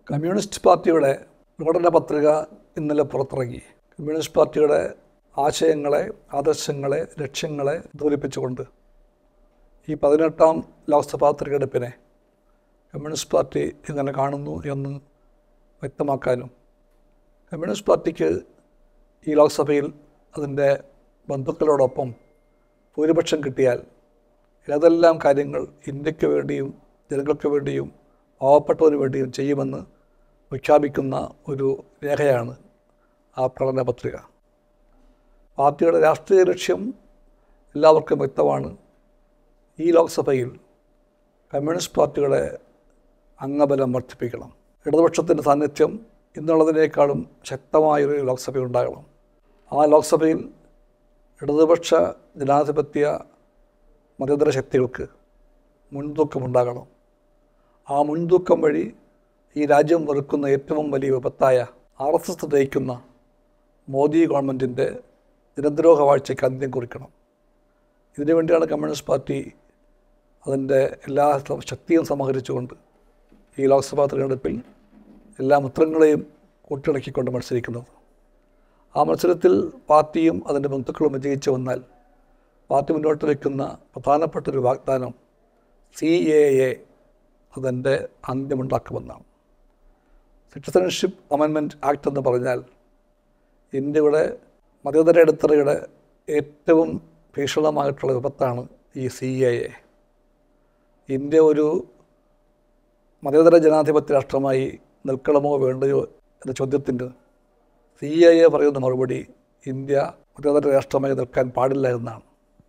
Communist പാർട്ടിയുടെ പ്രകടന പത്രിക ഇന്നലെ പുറത്തിറങ്ങി. കമ്മ്യൂണിസ്റ്റ് പാർട്ടിയുടെ ആശയങ്ങളെ, ആദർശങ്ങളെ, ലക്ഷ്യങ്ങളെ ധൂലിപ്പിച്ചുകൊണ്ട് ഈ 18ാം ലോക്സഭാ തിരഞ്ഞെടുപ്പിനെ കമ്മ്യൂണിസ്റ്റ് പാർട്ടി എങ്ങനെ കാണുന്നു എന്ന് വ്യക്തമാക്കാനും കമ്മ്യൂണിസ്റ്റ് പാർട്ടിക്ക് ഈ ലോക്സഭയിൽ അതിൻ്റെ ബന്ധുക്കളോടൊപ്പം ഭൂരിപക്ഷം കിട്ടിയാൽ ഏതെല്ലാം കാര്യങ്ങൾ ഇന്ത്യക്ക് വേണ്ടിയും ജനങ്ങൾക്ക് വേണ്ടിയും പാവപ്പെട്ടവന് വേണ്ടിയും ചെയ്യുമെന്ന് പ്രഖ്യാപിക്കുന്ന ഒരു രേഖയാണ് ആ പ്രകടന പത്രിക. പാർട്ടിയുടെ രാഷ്ട്രീയ ലക്ഷ്യം എല്ലാവർക്കും വ്യക്തമാണ്. ഈ ലോക്സഭയിൽ കമ്മ്യൂണിസ്റ്റ് പാർട്ടിയുടെ അംഗബലം വർദ്ധിപ്പിക്കണം. ഇടതുപക്ഷത്തിൻ്റെ സാന്നിധ്യം ഇന്നുള്ളതിനേക്കാളും ശക്തമായൊരു ലോക്സഭ ഉണ്ടാകണം. ആ ലോക്സഭയിൽ ഇടതുപക്ഷ ജനാധിപത്യ മതേതര ശക്തികൾക്ക് മുൻതൂക്കമുണ്ടാകണം. ആ മുൻതൂക്കം വഴി ഈ രാജ്യം വെറുക്കുന്ന ഏറ്റവും വലിയ വിപത്തായ RSS നയിക്കുന്ന മോദി ഗവൺമെൻറ്റിൻ്റെ നിരന്തരോഹ വാഴ്ചയ്ക്ക് അന്ത്യം കുറിക്കണം. ഇതിനു വേണ്ടിയാണ് കമ്മ്യൂണിസ്റ്റ് പാർട്ടി അതിൻ്റെ എല്ലാ ശക്തിയും സമാഹരിച്ചുകൊണ്ട് ഈ ലോക്സഭാ തിരഞ്ഞെടുപ്പിൽ എല്ലാ മിത്രങ്ങളെയും കൂട്ടിയിണക്കിക്കൊണ്ട് മത്സരിക്കുന്നത്. ആ മത്സരത്തിൽ പാർട്ടിയും അതിൻ്റെ ബന്ധുക്കളും വിജയിച്ചു വന്നാൽ പാർട്ടി മുന്നോട്ട് വയ്ക്കുന്ന പ്രധാനപ്പെട്ടൊരു വാഗ്ദാനം CAA അതിൻ്റെ അന്ത്യമുണ്ടാക്കുമെന്നാണ്. സിറ്റിസൺഷിപ്പ് അമെൻമെൻറ്റ് ആക്ട് എന്ന് പറഞ്ഞാൽ ഇന്ത്യയുടെ മതേതര അടിത്തറയുടെ ഏറ്റവും ഭീഷണമായിട്ടുള്ള വിപത്താണ് ഈ CAA. ഇന്ത്യ ഒരു മതേതര ജനാധിപത്യ രാഷ്ട്രമായി നിൽക്കണമോ വേണ്ടയോ എന്ന ചോദ്യത്തിന് CAA പറയുന്ന മറുപടി ഇന്ത്യ മതേതര രാഷ്ട്രമായി നിൽക്കാൻ പാടില്ല എന്നാണ്.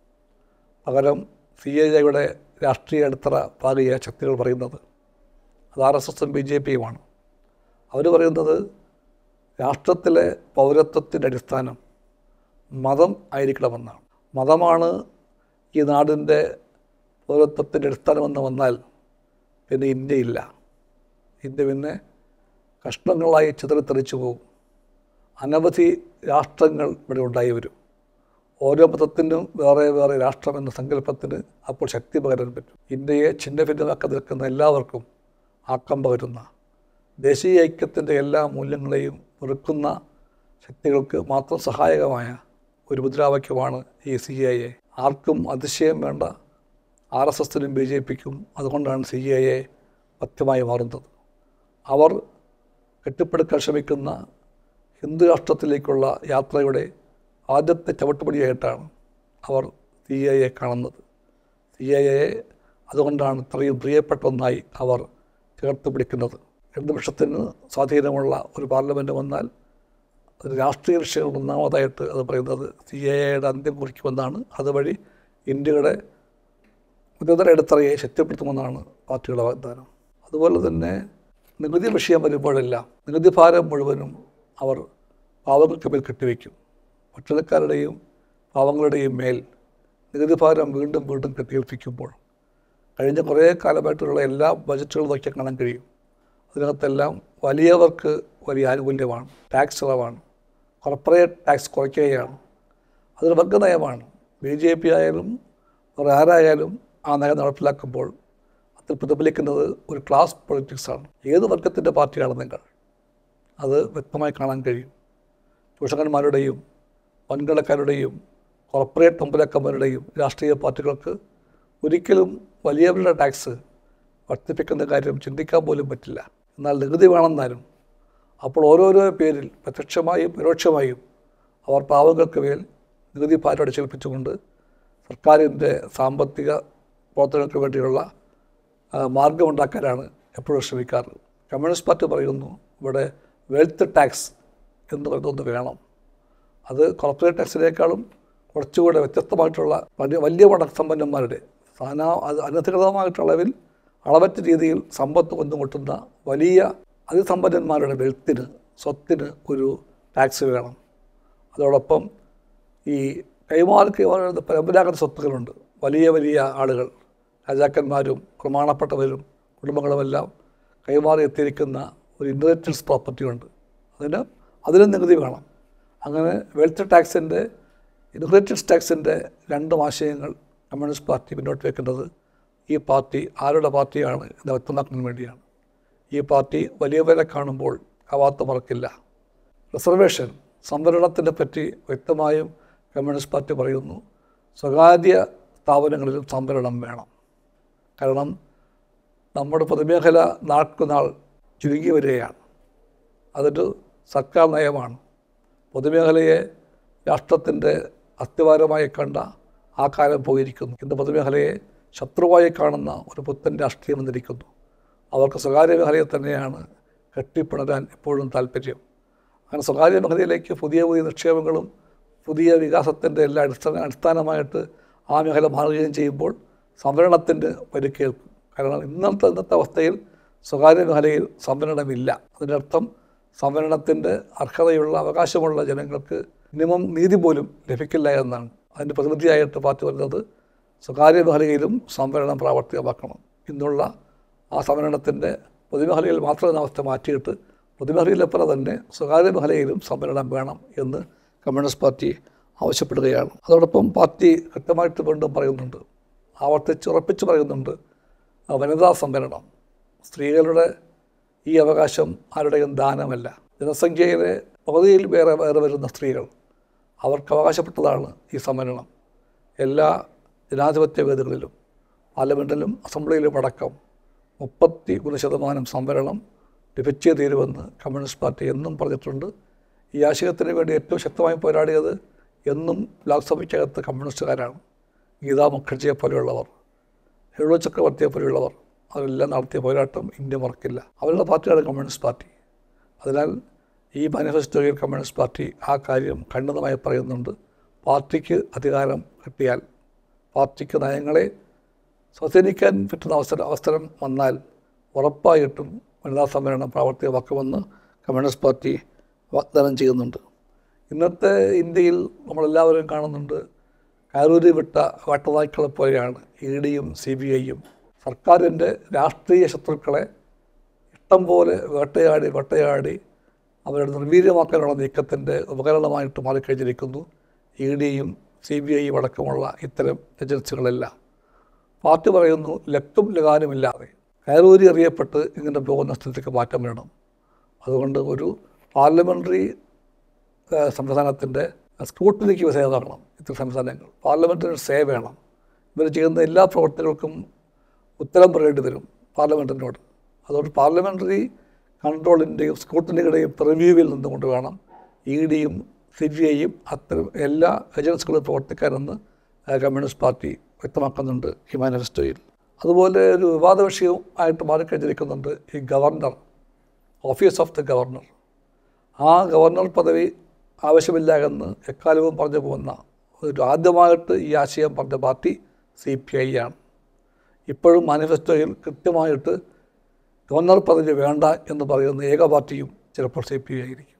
പകരം CAAയുടെ രാഷ്ട്രീയ അടിത്തറ പാകിയ ശക്തികൾ പറയുന്നത് അത് RSSഉം BJPയുമാണ്. അവർ പറയുന്നത് രാഷ്ട്രത്തിലെ പൗരത്വത്തിൻ്റെ അടിസ്ഥാനം മതം ആയിരിക്കണമെന്നാണ്. മതമാണ് ഈ നാടിൻ്റെ പൗരത്വത്തിൻ്റെ അടിസ്ഥാനമെന്ന് വന്നാൽ പിന്നെ ഇന്ത്യയില്ല. ഇന്ത്യ പിന്നെ കഷ്ണങ്ങളായി ചിതറിത്തെറിച്ചു പോകും. അനവധി രാഷ്ട്രങ്ങൾ ഇവിടെ ഉണ്ടായി വരും. ഓരോ മതത്തിനും വേറെ വേറെ രാഷ്ട്രമെന്ന സങ്കല്പത്തിന് അപ്പോൾ ശക്തി പകരാൻ പറ്റും. ഇന്ത്യയെ ഛിന്നഭിന്നമാക്കി നിൽക്കുന്ന എല്ലാവർക്കും ആക്കം പകരുന്ന, ദേശീയ ഐക്യത്തിൻ്റെ എല്ലാ മൂല്യങ്ങളെയും വെറുക്കുന്ന ശക്തികൾക്ക് മാത്രം സഹായകമായ ഒരു മുദ്രാവാക്യമാണ് ഈ CAA. ആർക്കും അതിശയം വേണ്ട, RSSനും BJPക്കും അതുകൊണ്ടാണ് CAA പഥ്യമായി മാറുന്നത്. അവർ കെട്ടിപ്പടുക്കാൻ ശ്രമിക്കുന്ന ഹിന്ദു രാഷ്ട്രത്തിലേക്കുള്ള യാത്രയുടെ ആദ്യത്തെ ചവിട്ടുപടിയായിട്ടാണ് അവർ CAA കാണുന്നത്. CAA അതുകൊണ്ടാണ് ഇത്രയും പ്രിയപ്പെട്ട ഒന്നായി അവർ ചേർത്ത് പിടിക്കുന്നത്. ഇടതുപക്ഷത്തിന് സ്വാധീനമുള്ള ഒരു പാർലമെൻറ്റ് വന്നാൽ ഒരു രാഷ്ട്രീയ ലക്ഷ്യങ്ങൾ ഒന്നാമതായിട്ട് അത് പറയുന്നത് CAAയുടെ അന്ത്യം കുറിക്കുമെന്നാണ്. അതുവഴി ഇന്ത്യയുടെ മതേതര അടിത്തറയെ ശക്തിപ്പെടുത്തുമെന്നാണ് പാർട്ടിയുടെ വാഗ്ദാനം. അതുപോലെ തന്നെ നികുതി വിഷയം വരുമ്പോഴെല്ലാം നികുതി ഭാരം മുഴുവനും അവർ പാവങ്ങൾക്ക് മേൽ കെട്ടിവെക്കും. ഭക്ഷണക്കാരുടെയും പാവങ്ങളുടെയും മേൽ നികുതി ഭാരം വീണ്ടും വീണ്ടും കെട്ടിയേൽപ്പിക്കുമ്പോൾ കഴിഞ്ഞ കുറേ കാലമായിട്ടുള്ള എല്ലാ ബജറ്റുകളും നോക്കിയാൽ കാണാൻ കഴിയും. അതിനകത്തെല്ലാം വലിയവർക്ക് വലിയ ആനുകൂല്യമാണ്, ടാക്സ് ഇളവാണ്, കോർപ്പറേറ്റ് ടാക്സ് കുറയ്ക്കുകയാണ്. അതൊരു വർഗനയമാണ്. BJP ആയാലും വേറെ ആരായാലും ആ നയം നടപ്പിലാക്കുമ്പോൾ അതിൽ പ്രതിഫലിക്കുന്നത് ഒരു ക്ലാസ് പൊളിറ്റിക്സാണ്. ഏത് വർഗത്തിൻ്റെ പാർട്ടിയാണ് നിങ്ങൾ, അത് വ്യക്തമായി കാണാൻ കഴിയും. ചൂഷകന്മാരുടെയും വൻകിടക്കാരുടെയും കോർപ്പറേറ്റ് തമ്പുരാക്കന്മാരുടെയും രാഷ്ട്രീയ പാർട്ടികൾക്ക് ഒരിക്കലും വലിയവരുടെ ടാക്സ് വർദ്ധിപ്പിക്കുന്ന കാര്യം ചിന്തിക്കാൻ പോലും പറ്റില്ല. എന്നാൽ നികുതി വേണമെന്നാലും അപ്പോൾ ഓരോരോ പേരിൽ പ്രത്യക്ഷമായും പരോക്ഷമായും അവർ പാവങ്ങൾക്ക് മേൽ നികുതി ഭാരം അടിച്ചേൽപ്പിച്ചുകൊണ്ട് സർക്കാരിൻ്റെ സാമ്പത്തിക പ്രവർത്തനങ്ങൾക്ക് വേണ്ടിയുള്ള മാർഗമുണ്ടാക്കാനാണ് എപ്പോഴും ശ്രമിക്കാറ്. കമ്മ്യൂണിസ്റ്റ് പാർട്ടി പറയുന്നു ഇവിടെ വെൽത്ത് ടാക്സ് എന്ന് പറയുന്നൊന്ന് വേണം. അത് കോർപ്പറേറ്റ് ടാക്സിനേക്കാളും കുറച്ചുകൂടെ വ്യത്യസ്തമായിട്ടുള്ള വലിയ സമ്പന്നന്മാരുടെ അനധികൃതമായിട്ടുള്ളവരിൽ അളവറ്റ രീതിയിൽ സമ്പത്ത് കൊണ്ടുമുട്ടുന്ന വലിയ അതിസമ്പന്നന്മാരുടെ വെൽത്തിന്, സ്വത്തിന് ഒരു ടാക്സ് വേണം. അതോടൊപ്പം ഈ കൈമാറി പരമ്പരാഗത സ്വത്തുകളുണ്ട്. വലിയ വലിയ ആളുകൾ, രാജാക്കന്മാരും പ്രമാണപ്പെട്ടവരും കുടുംബങ്ങളുമെല്ലാം കൈമാറി എത്തിയിരിക്കുന്ന ഒരു ഇൻഹെറിറ്റൻസ് പ്രോപ്പർട്ടി ഉണ്ട്. അതിന് നികുതി വേണം. അങ്ങനെ വെൽത്ത് ടാക്സിൻ്റെ, ഇൻഹെറിറ്റൻസ് ടാക്സിൻ്റെ രണ്ടും ആശയങ്ങൾ കമ്മ്യൂണിസ്റ്റ് പാർട്ടി മുന്നോട്ട് വയ്ക്കുന്നത് ഈ പാർട്ടി ആരുടെ പാർട്ടിയാണ് എന്ന് വ്യക്തമാക്കാൻ വേണ്ടിയാണ്. ഈ പാർട്ടി വലിയവരെ കാണുമ്പോൾ കവാത്ത് മറക്കില്ല. റിസർവേഷൻ സംവരണത്തിനെ പറ്റി വ്യക്തമായും കമ്മ്യൂണിസ്റ്റ് പാർട്ടി പറയുന്നു, സ്വകാര്യ സ്ഥാപനങ്ങളിലും സംവരണം വേണം. കാരണം നമ്മുടെ പൊതുമേഖല നാൾക്കുനാൾ ചുരുങ്ങി വരികയാണ്. അതൊരു സർക്കാർ നയമാണ്. പൊതുമേഖലയെ രാഷ്ട്രത്തിൻ്റെ അസ്ഥിവാരമായി കണ്ട ആ കാലം പോയിരിക്കുന്നു. ഇന്ന് പൊതുമേഖലയെ ശത്രുവായി കാണുന്ന ഒരു പുത്തൻ രാഷ്ട്രീയം വന്നിരിക്കുന്നു. അവർക്ക് സ്വകാര്യ മേഖലയെ തന്നെയാണ് കെട്ടിപ്പുണരാൻ എപ്പോഴും താല്പര്യം. അങ്ങനെ സ്വകാര്യ മേഖലയിലേക്ക് പുതിയ പുതിയ നിക്ഷേപങ്ങളും പുതിയ വികാസത്തിൻ്റെ എല്ലാ അടിസ്ഥാനമായിട്ട് ആ മേഖല മാറുകയും ചെയ്യുമ്പോൾ സംവരണത്തിൻ്റെ പരിക്കേൽക്കും. കാരണം ഇന്നത്തെ അവസ്ഥയിൽ സ്വകാര്യ മേഖലയിൽ സംവരണമില്ല. അതിനർത്ഥം സംവരണത്തിൻ്റെ അർഹതയുള്ള അവകാശമുള്ള ജനങ്ങൾക്ക് മിനിമം നീതി പോലും ലഭിക്കില്ല എന്നാണ്. അതിൻ്റെ പ്രതിനിധിയായിട്ട് പാർട്ടി പറയുന്നത് സ്വകാര്യ മേഖലയിലും സംവരണം പ്രാവർത്തികമാക്കണം. ഇന്നുള്ള ആ സംവരണത്തിൻ്റെ പൊതുമേഖലയിൽ മാത്രം അവസ്ഥ മാറ്റിയിട്ട് പൊതുമേഖലയിലെപ്പോലെ തന്നെ സ്വകാര്യ മേഖലയിലും സംവരണം വേണം എന്ന് കമ്മ്യൂണിസ്റ്റ് പാർട്ടി ആവശ്യപ്പെടുകയാണ്. അതോടൊപ്പം പാർട്ടി കൃത്യമായിട്ട് വീണ്ടും പറയുന്നുണ്ട്, ഉറപ്പിച്ച് പറയുന്നുണ്ട്, വനിതാ സംവരണം. സ്ത്രീകളുടെ ഈ അവകാശം ആരുടെയും ദാനമല്ല. ജനസംഖ്യയിലെ പകുതിയിൽ വേറെ വരുന്ന സ്ത്രീകൾ, അവർക്ക് അവകാശപ്പെട്ടതാണ് ഈ സംവരണം. എല്ലാ ജനാധിപത്യ വേദികളിലും പാർലമെൻറ്റിലും അസംബ്ലിയിലും അടക്കം 33% സംവരണം ലഭിച്ചേ തീരുമെന്ന് കമ്മ്യൂണിസ്റ്റ് പാർട്ടി എന്നും പറഞ്ഞിട്ടുണ്ട്. ഈ ആശയത്തിന് വേണ്ടി ഏറ്റവും ശക്തമായി പോരാടിയത് എന്നും ലോക്സഭയ്ക്കകത്ത് കമ്മ്യൂണിസ്റ്റുകാരാണ്. ഗീതാ മുഖർജിയെ പോലെയുള്ളവർ, നെഹ്റു ചക്രവർത്തിയെ പോലെയുള്ളവർ, അവരെല്ലാം നടത്തിയ പോരാട്ടം ഇന്ത്യ മറക്കില്ല. അവരുടെ പാർട്ടിയാണ് കമ്മ്യൂണിസ്റ്റ് പാർട്ടി. അതിനാൽ ഈ മാനിഫെസ്റ്റോയിൽ കമ്മ്യൂണിസ്റ്റ് പാർട്ടി ആ കാര്യം ഖണ്ഡിതമായി പറയുന്നുണ്ട്. പാർട്ടിക്ക് അധികാരം കിട്ടിയാൽ, പാർട്ടിക്ക് നയങ്ങളെ സ്വാധീനിക്കാൻ പറ്റുന്ന അവസരം വന്നാൽ ഉറപ്പായിട്ടും വനിതാ സംവരണം പ്രാവർത്തികമാക്കുമെന്ന് കമ്മ്യൂണിസ്റ്റ് പാർട്ടി വാഗ്ദാനം ചെയ്യുന്നുണ്ട്. ഇന്നത്തെ ഇന്ത്യയിൽ നമ്മളെല്ലാവരും കാണുന്നുണ്ട്, കയറൂരി വിട്ട വേട്ടനായ്ക്കളെ പോലെയാണ് EDയും CBIയും. സർക്കാരിൻ്റെ രാഷ്ട്രീയ ശത്രുക്കളെ ഇഷ്ടം പോലെ വേട്ടയാടി അവരുടെ നിർവീര്യമാക്കാനുള്ള നീക്കത്തിൻ്റെ ഉപകരണമായിട്ട് മാറിക്കഴിഞ്ഞിരിക്കുന്നു EDയും CBIയും അടക്കമുള്ള ഇത്തരം ഏജൻസികളെല്ലാം. പാർട്ടി പറയുന്നു, ലക്കും ലഗാനുമില്ലാതെ കയറൂരി അറിയപ്പെട്ട് ഇങ്ങനെ പോകുന്ന സ്ഥിതിക്ക് മാറ്റം വേണം. അതുകൊണ്ട് ഒരു പാർലമെൻ്ററി സംവിധാനത്തിൻ്റെ സ്ക്രൂട്ടിനിക്ക് വിധേയമാകണം ഇത്തരം സംവിധാനങ്ങൾ. പാർലമെൻറ്റിന് സേ വേണം. ഇവർ ചെയ്യുന്ന എല്ലാ പ്രവർത്തികൾക്കും ഉത്തരം പറയേണ്ടി വരും പാർലമെൻറ്റിനോട്. അതുകൊണ്ട് പാർലമെൻ്ററി കൺട്രോളിൻ്റെയും സ്ക്രൂട്ടിനിയുടെയും പ്രിവ്യൂവിൽ നിന്നുകൊണ്ട് വേണം EDയും CBIയും അത്തരം എല്ലാ ഏജൻസികളും പ്രവർത്തിക്കാനെന്ന് കമ്മ്യൂണിസ്റ്റ് പാർട്ടി വ്യക്തമാക്കുന്നുണ്ട് ഈ മാനിഫെസ്റ്റോയിൽ. അതുപോലെ ഒരു വിവാദ വിഷയവും ആയിട്ട് മാറിക്കഴിഞ്ഞിരിക്കുന്നുണ്ട് ഈ governor, office of the governor. ആ ഗവർണർ പദവി ആവശ്യമില്ല എന്ന് എക്കാലവും പറഞ്ഞു പോകുന്ന ആദ്യമായിട്ട് ഈ ആശയം പറഞ്ഞ പാർട്ടി CPI ആണ്. ഇപ്പോഴും മാനിഫെസ്റ്റോയിൽ കൃത്യമായിട്ട് ഗവർണർ പദവി വേണ്ട എന്ന് പറയുന്ന ഏക പാർട്ടിയും ചിലപ്പോൾ CPI ആയിരിക്കും.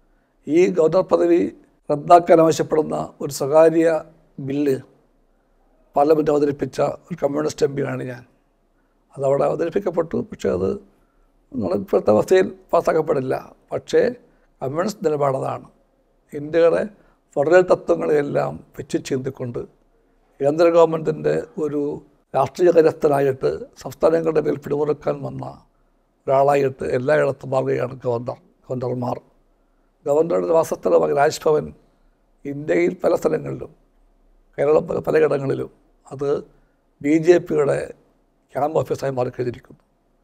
ഈ ഗവർണർ പദവി റദ്ദാക്കാൻ ആവശ്യപ്പെടുന്ന ഒരു സ്വകാര്യ ബില്ല് പാർലമെൻറ്റ് അവതരിപ്പിച്ച ഒരു കമ്മ്യൂണിസ്റ്റ് MP ആണ് ഞാൻ. അതവിടെ അവതരിപ്പിക്കപ്പെട്ടു. പക്ഷേ അത് ഇപ്പോഴത്തെ അവസ്ഥയിൽ പാസ്സാക്കപ്പെടില്ല. പക്ഷേ കമ്മ്യൂണിസ്റ്റ് നിലപാടതാണ്. ഇന്ത്യയുടെ ഫെഡറൽ തത്വങ്ങളെയെല്ലാം വെച്ച് ചിന്തിക്കൊണ്ട് കേന്ദ്ര ഗവൺമെൻറ്റിൻ്റെ ഒരു രാഷ്ട്രീയ കരസ്ഥനായിട്ട് സംസ്ഥാനങ്ങളുടെ മേൽ പിടിമുറുക്കാൻ വന്ന ഒരാളായിട്ട് എല്ലായിടത്തും മാറുകയാണ് ഗവർണർമാർ. ഗവർണറുടെ വാസസ്ഥലമായ രാജ്ഭവൻ ഇന്ത്യയിൽ പല സ്ഥലങ്ങളിലും, കേരളം പലയിടങ്ങളിലും അത് BJPയുടെ ക്യാമ്പ് ഓഫീസായി മാറിക്കഴിഞ്ഞിരിക്കുന്നു.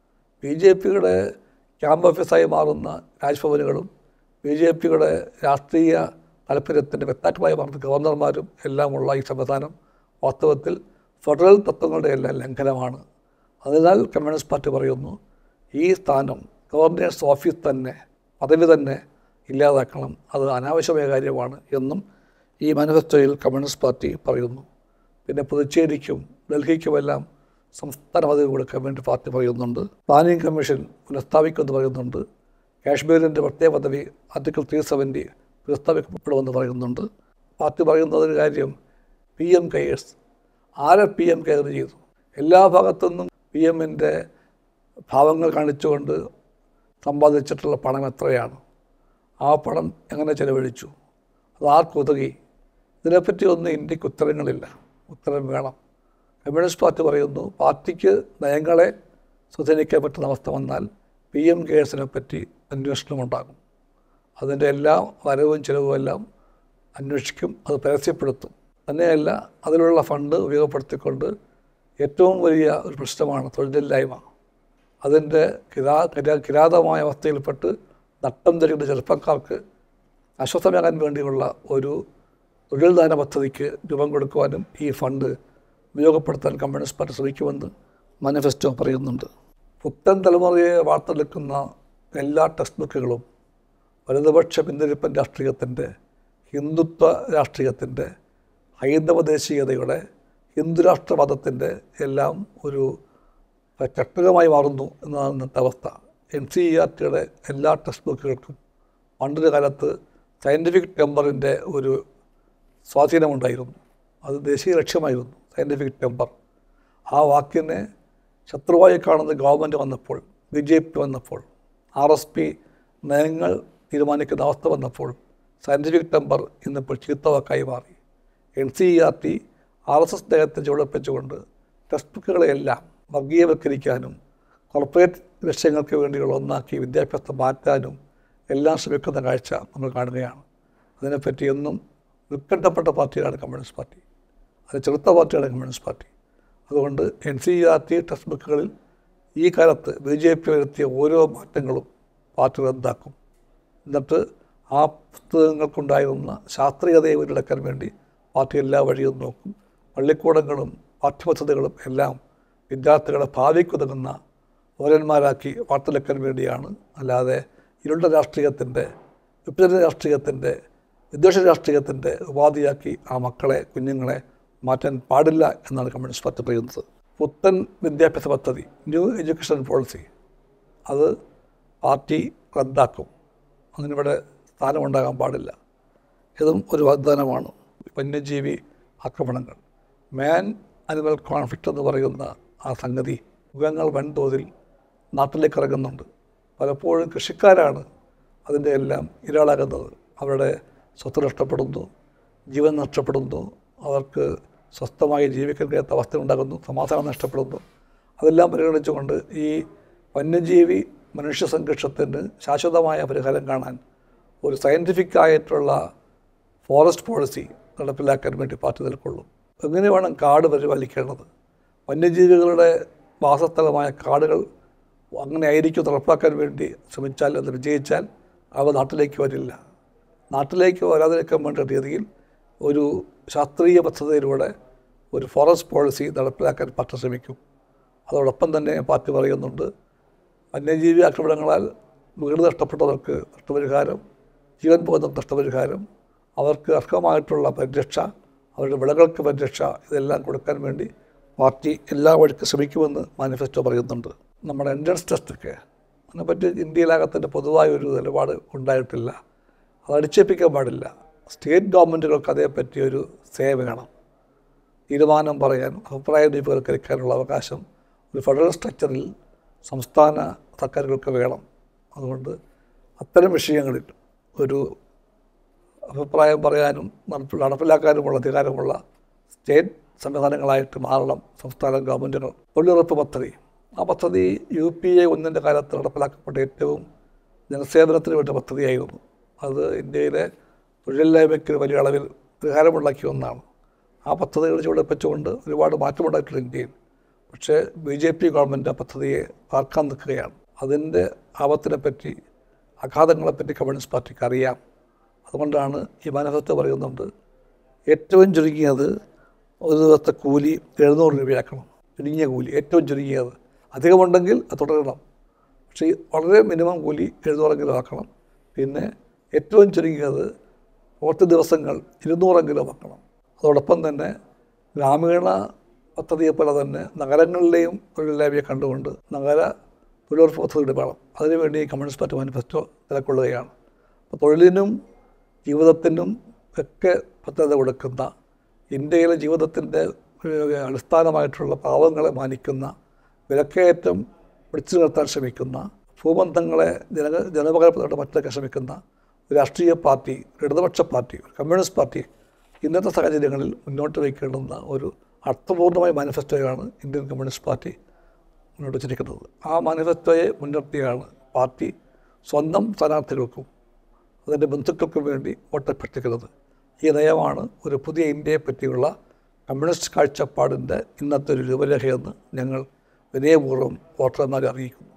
BJPയുടെ ക്യാമ്പ് ഓഫീസായി മാറുന്ന രാജ്ഭവനുകളും BJPയുടെ രാഷ്ട്രീയ താല്പര്യത്തിൻ്റെ വ്യക്താക്കളായി മാറുന്ന ഗവർണർമാരും എല്ലാമുള്ള ഈ സംവിധാനം വാസ്തവത്തിൽ ഫെഡറൽ തത്വങ്ങളുടെ എല്ലാം ലംഘനമാണ്. അതിനാൽ കമ്മ്യൂണിസ്റ്റ് പാർട്ടി പറയുന്നു, ഈ സ്ഥാനം ഗവർണേഴ്സ് ഓഫീസ് തന്നെ, പദവി തന്നെ ഇല്ലാതാക്കണം, അത് അനാവശ്യമായ കാര്യമാണ് എന്നും ഈ മാനിഫെസ്റ്റോയിൽ കമ്മ്യൂണിസ്റ്റ് പാർട്ടി പറയുന്നു. പിന്നെ പുതുച്ചേരിക്കും ഡൽഹിക്കുമെല്ലാം സംസ്ഥാന പദവി കൊടുക്കാൻ വേണ്ടി പാർട്ടി പറയുന്നുണ്ട്. പ്ലാനിംഗ് കമ്മീഷൻ പുനഃസ്ഥാപിക്കുമെന്ന് പറയുന്നുണ്ട്. കാശ്മീരിൻ്റെ പ്രത്യേക പദവി ആർട്ടിക്കിൾ 370 പുനഃസ്ഥാപിക്കപ്പെടുമെന്ന് പറയുന്നുണ്ട്. പാർട്ടി പറയുന്നതൊരു കാര്യം, PM കെയേഴ്സ് ആരെ PM കെയർ ചെയ്തു? എല്ലാ ഭാഗത്തുനിന്നും PMൻ്റെ ഭാവങ്ങൾ കാണിച്ചുകൊണ്ട് സമ്പാദിച്ചിട്ടുള്ള പണം എത്രയാണ്, ആ പണം എങ്ങനെ ചെലവഴിച്ചു, അത് ആർക്കുതകി, ഇതിനെപ്പറ്റി ഒന്നും ഇന്ത്യക്ക് ഉത്തരങ്ങളില്ല. ഉത്തരം വേണം. കമ്മ്യൂണിസ്റ്റ് പാർട്ടി പറയുന്നു, പാർട്ടിക്ക് നയങ്ങളെ സ്വാധീനിക്കാൻ പറ്റുന്ന അവസ്ഥ വന്നാൽ PM കേഴ്സിനെ പറ്റി അന്വേഷണമുണ്ടാകും. അതിൻ്റെ എല്ലാ വരവും ചിലവും എല്ലാം അന്വേഷിക്കും, അത് പരസ്യപ്പെടുത്തും. തന്നെയല്ല, അതിലുള്ള ഫണ്ട് ഉപയോഗപ്പെടുത്തിക്കൊണ്ട് ഏറ്റവും വലിയ ഒരു പ്രശ്നമാണ് തൊഴിലില്ലായ്മ. അതിൻ്റെ കിരാതമായ അവസ്ഥയിൽപ്പെട്ട് നട്ടം തിരിക്കുന്ന ചെറുപ്പക്കാർക്ക് ആശ്വാസമേകാൻ വേണ്ടിയുള്ള ഒരു തൊഴിൽദാന പദ്ധതിക്ക് രൂപം കൊടുക്കുവാനും ഈ ഫണ്ട് ഉപയോഗപ്പെടുത്താൻ കമ്മ്യൂണിസ്റ്റ് പാർട്ടി ശ്രമിക്കുമെന്ന് മാനിഫെസ്റ്റോ പറയുന്നുണ്ട്. പുത്തൻ തലമുറയെ വാർത്തെടുക്കുന്ന എല്ലാ ടെക്സ്റ്റ് ബുക്കുകളും വലതുപക്ഷ പിന്തിരിപ്പൻ രാഷ്ട്രീയത്തിൻ്റെ, ഹിന്ദുത്വ രാഷ്ട്രീയത്തിൻ്റെ, ഹൈന്ദവ ദേശീയതയുടെ, ഹിന്ദുരാഷ്ട്രവാദത്തിൻ്റെ എല്ലാം ഒരു ചട്ടകമായി മാറുന്നു എന്നതാണ് ഇന്നത്തെ അവസ്ഥ. NCERTയുടെ എല്ലാ ടെക്സ്റ്റ് ബുക്കുകൾക്കും പണ്ടൊരു കാലത്ത് സയൻറ്റിഫിക് ടെമ്പറിൻ്റെ ഒരു സ്വാധീനമുണ്ടായിരുന്നു. അത് ദേശീയ ലക്ഷ്യമായിരുന്നു, സയൻറ്റിഫിക് ടെമ്പർ. ആ വാക്കിനെ ശത്രുവായി കാണുന്ന ഗവൺമെൻറ് വന്നപ്പോൾ, BJP വന്നപ്പോൾ, RSP നയങ്ങൾ തീരുമാനിക്കുന്ന അവസ്ഥ വന്നപ്പോൾ സയൻറ്റിഫിക് ടെമ്പർ ഇന്നിപ്പോൾ ചീത്ത വാക്കായി മാറി. NCERT RSS നയത്തെ ചുവടുവെച്ചുകൊണ്ട് ടെക്സ്റ്റ് ബുക്കുകളെയെല്ലാം വർഗീയവൽക്കരിക്കാനും കോർപ്പറേറ്റ് ലക്ഷ്യങ്ങൾക്ക് വേണ്ടിയുള്ള ഒന്നാക്കി വിദ്യാഭ്യാസം മാറ്റാനും എല്ലാം ശ്രമിക്കുന്ന കാഴ്ച നമ്മൾ കാണുകയാണ്. അതിനെപ്പറ്റി എന്നും ഉത്കണ്ഠപ്പെട്ട പാർട്ടിയാണ് കമ്മ്യൂണിസ്റ്റ് പാർട്ടി. അത് ചെറുത്ത പാർട്ടിയാണ് കമ്മ്യൂണിസ്റ്റ് പാർട്ടി. അതുകൊണ്ട് NCERT ടെക്സ്റ്റ് ബുക്കുകളിൽ ഈ കാലത്ത് BJP വരുത്തിയ ഓരോ മാറ്റങ്ങളും പാർട്ടി റദ്ദാക്കും. എന്നിട്ട് ആ പുസ്തകങ്ങൾക്കുണ്ടായിരുന്ന ശാസ്ത്രീയതയെ വീണ്ടെടുക്കാൻ വേണ്ടി പാർട്ടി എല്ലാ വഴിയും നോക്കും. പള്ളിക്കൂടങ്ങളും പാഠ്യപദ്ധതികളും എല്ലാം വിദ്യാർത്ഥികളെ ഭാവിക്കുതകുന്ന പൗരന്മാരാക്കി വാർത്തെടുക്കാൻ വേണ്ടിയാണ്. അല്ലാതെ ഇരുണ്ട രാഷ്ട്രീയത്തിൻ്റെ, വിഭജന രാഷ്ട്രീയത്തിൻ്റെ, വിദ്വേഷ രാഷ്ട്രീയത്തിൻ്റെ ഉപാധിയാക്കി ആ മക്കളെ, കുഞ്ഞുങ്ങളെ മാറ്റാൻ പാടില്ല എന്നാണ് കമ്മ്യൂണിസ്റ്റ് പാർട്ടി പറയുന്നത്. പുത്തൻ വിദ്യാഭ്യാസ പദ്ധതി, ന്യൂ എഡ്യൂക്കേഷൻ പോളിസി, അത് പാർട്ടി റദ്ദാക്കും. അതിനിവിടെ സ്ഥാനമുണ്ടാകാൻ പാടില്ല. ഇതും ഒരു വാഗ്ദാനമാണ്. വന്യജീവി ആക്രമണങ്ങൾ, മാൻ അനിമൽ കോൺഫ്ലിക്റ്റ് എന്ന് പറയുന്ന ആ സംഗതി മൃഗങ്ങൾ വൻതോതിൽ നാട്ടിലേക്ക് ഇറങ്ങുന്നുണ്ട്. പലപ്പോഴും കൃഷിക്കാരാണ് അതിൻ്റെ എല്ലാം ഇരകളാകുന്നത്. അവരുടെ സ്വത്ത് നഷ്ടപ്പെടുന്നു, ജീവൻ നഷ്ടപ്പെടുന്നു, അവർക്ക് സ്വസ്ഥമായി ജീവിക്കാൻ കഴിയാത്ത അവസ്ഥ ഉണ്ടാകുന്നു, സമാധാനം നഷ്ടപ്പെടുന്നു. അതെല്ലാം പരിഗണിച്ചുകൊണ്ട് ഈ വന്യജീവി മനുഷ്യ സംഘർഷത്തിന് ശാശ്വതമായ പരിഹാരം കാണാൻ ഒരു സയൻറ്റിഫിക്കായിട്ടുള്ള ഫോറസ്റ്റ് പോളിസി നടപ്പിലാക്കാൻ വേണ്ടി പാർട്ടി നിലകൊള്ളും. എങ്ങനെ വേണം കാട് പരിപാലിക്കേണ്ടത്? വന്യജീവികളുടെ വാസസ്ഥലമായ കാടുകൾ അങ്ങനെ ആയിരിക്കും നടപ്പാക്കാൻ വേണ്ടി ശ്രമിച്ചാൽ, അത് വിജയിച്ചാൽ അവ നാട്ടിലേക്ക് വരില്ല. നാട്ടിലേക്ക് വരാതിരിക്കാൻ വേണ്ട രീതിയിൽ ഒരു ശാസ്ത്രീയ പദ്ധതിയിലൂടെ ഒരു ഫോറസ്റ്റ് പോളിസി നടപ്പിലാക്കാൻ പാർട്ടി ശ്രമിക്കും. അതോടൊപ്പം തന്നെ പാർട്ടി പറയുന്നുണ്ട്, വന്യജീവി ആക്രമണങ്ങളാൽ വീട് നഷ്ടപ്പെട്ടവർക്ക് നഷ്ടപരിഹാരം, ജീവൻ പോകുന്ന നഷ്ടപരിഹാരം, അവർക്ക് അർഹമായിട്ടുള്ള പരിരക്ഷ, അവരുടെ വിളകൾക്ക് പരിരക്ഷ, ഇതെല്ലാം കൊടുക്കാൻ വേണ്ടി പാർട്ടി എല്ലാ വഴിക്കും ശ്രമിക്കുമെന്ന് മാനിഫെസ്റ്റോ പറയുന്നുണ്ട്. നമ്മുടെ എൻട്രൻസ് ടെസ്റ്റൊക്കെ അതിനെപ്പറ്റി ഇന്ത്യയിലാകത്തിൻ്റെ പൊതുവായ ഒരു നിലപാട് ഉണ്ടായിട്ടില്ല. അത് അടിച്ചേൽപ്പിക്കാൻ പാടില്ല. സ്റ്റേറ്റ് ഗവൺമെൻറ്റുകൾക്ക് അതേപ്പറ്റി ഒരു വേണം. തീരുമാനം പറയാൻ, അഭിപ്രായം രൂപവൽക്കരിക്കാനുള്ള അവകാശം ഒരു ഫെഡറൽ സ്ട്രക്ചറിൽ സംസ്ഥാന സർക്കാരുകൾക്ക് വേണം. അതുകൊണ്ട് അത്തരം വിഷയങ്ങളിൽ ഒരു അഭിപ്രായം പറയാനും നടപ്പിലാക്കാനുമുള്ള അധികാരമുള്ള സ്റ്റേറ്റ് സംവിധാനങ്ങളായിട്ട് മാറണം സംസ്ഥാന ഗവൺമെൻറ്റുകൾ. തൊഴിലുറപ്പ് പദ്ധതി, ആ പദ്ധതി UPA 1 കാലത്ത് നടപ്പിലാക്കപ്പെട്ട ഏറ്റവും ജനസേവനത്തിന് വേണ്ട പദ്ധതിയായിരുന്നു. അത് ഇന്ത്യയിലെ തൊഴിലില്ലായ്മയ്ക്ക് വലിയ അളവിൽ പരിഹാരമുണ്ടാക്കിയ ഒന്നാണ്. ആ പദ്ധതികൾ ചുവടുവെച്ചുകൊണ്ട് ഒരുപാട് മാറ്റമുണ്ടായിട്ടുണ്ട് ഇന്ത്യയിൽ. പക്ഷേ BJP ഗവൺമെൻറ് ആ പദ്ധതിയെ പാർക്കാൻ നിൽക്കുകയാണ്. അതിൻ്റെ ആപത്തിനെപ്പറ്റി, ആഘാതങ്ങളെപ്പറ്റി കമ്മ്യൂണിസ്റ്റ് പാർട്ടിക്ക് അറിയാം. അതുകൊണ്ടാണ് ഈ മാനിഫെസ്റ്റോ പറയുന്നുണ്ട്, ഏറ്റവും ചുരുങ്ങിയത് ഒരു ദിവസത്തെ കൂലി 700 രൂപയാക്കണം. ചുരുങ്ങിയ കൂലി ഏറ്റവും ചുരുങ്ങിയത്, അധികമുണ്ടെങ്കിൽ അത് തുടരണം. പക്ഷേ വളരെ മിനിമം കൂലി 700 ആക്കണം. പിന്നെ ഏറ്റവും ചുരുങ്ങിയത് കുറച്ച് ദിവസങ്ങൾ 200 ആക്കണം. അതോടൊപ്പം തന്നെ ഗ്രാമീണ പദ്ധതിയെപ്പോലെ തന്നെ നഗരങ്ങളിലെയും തൊഴിലില്ലായ്മയെ കണ്ടുകൊണ്ട് നഗര തൊഴിലുറപ്പ് പദ്ധതി വേണം. അതിനുവേണ്ടി കമ്മ്യൂണിസ്റ്റ് പാർട്ടി മാനിഫെസ്റ്റോ നിലകൊള്ളുകയാണ്. അപ്പോൾ തൊഴിലിനും ജീവിതത്തിനും ഒക്കെ പദ്ധതി കൊടുക്കുന്ന, ഇന്ത്യയിലെ ജീവിതത്തിൻ്റെ അടിസ്ഥാനമായിട്ടുള്ള പാവങ്ങളെ മാനിക്കുന്ന, വിലക്കയറ്റം പിടിച്ചു നിർത്താൻ ശ്രമിക്കുന്ന, ഭൂബന്ധങ്ങളെ ജനപകരപ്പെട്ട് മറ്റൊക്കെ ശ്രമിക്കുന്ന ഒരു രാഷ്ട്രീയ പാർട്ടി, ഒരു ഇടതുപക്ഷ പാർട്ടി, ഒരു കമ്മ്യൂണിസ്റ്റ് പാർട്ടി ഇന്നത്തെ സാഹചര്യങ്ങളിൽ മുന്നോട്ട് വയ്ക്കേണ്ടുന്ന ഒരു അർത്ഥപൂർണ്ണമായ മാനിഫെസ്റ്റോയാണ് ഇന്ത്യൻ കമ്മ്യൂണിസ്റ്റ് പാർട്ടി മുന്നോട്ട് വച്ചിരിക്കുന്നത്. ആ മാനിഫെസ്റ്റോയെ മുൻനിർത്തിയാണ് പാർട്ടി സ്വന്തം സ്ഥാനാർത്ഥികൾക്കും അതിൻ്റെ ബന്ധുക്കൾക്കും വേണ്ടി വോട്ടഭ്യർത്ഥിക്കുന്നത്. ഈ നയമാണ് ഒരു പുതിയ ഇന്ത്യയെ പറ്റിയുള്ള കമ്മ്യൂണിസ്റ്റ് കാഴ്ചപ്പാടിൻ്റെ ഇന്നത്തെ ഒരു രൂപരേഖയെന്ന് ഞങ്ങൾ വിനയപൂർവ്വം വോട്ടർമാരെ അറിയിക്കുന്നു.